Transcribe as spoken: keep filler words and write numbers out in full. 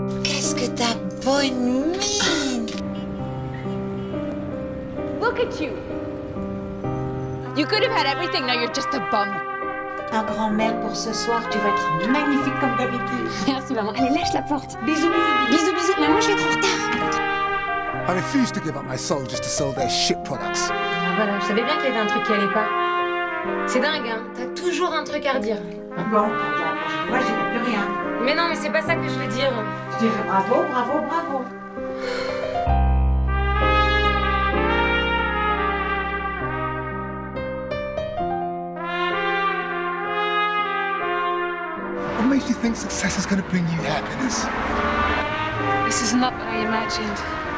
Qu'est-ce que t'as bonne mine! Look at you! You could have had everything, now you're just a bum. Un grand mail pour ce soir, tu vas être magnifique comme d'habitude. Merci maman. Allez, lâche la porte. Bisous, bisous, bisous, bisous. Maman, je vais être en retard. I refuse to give up my soul just to sell their shit products. Ah, voilà, je savais bien qu'il y avait un truc qui allait pas. C'est dingue, hein. T'as toujours un truc à redire. Bon, je vois, je n'ai plus rien. Mais non, mais c'est pas ça que je veux dire. Je dirais bravo, bravo, bravo. What makes you think success is going to bring you happiness? This is not what I imagined.